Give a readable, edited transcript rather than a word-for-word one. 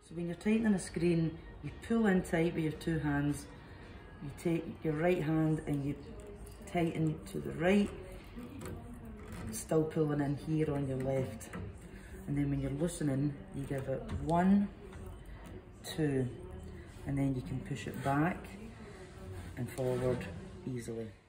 So when you're tightening a screen, you pull in tight with your two hands. You take your right hand and you tighten to the right, still pulling in here on your left. And then when you're loosening, you give it 1, 2, and then you can push it back and forward easily.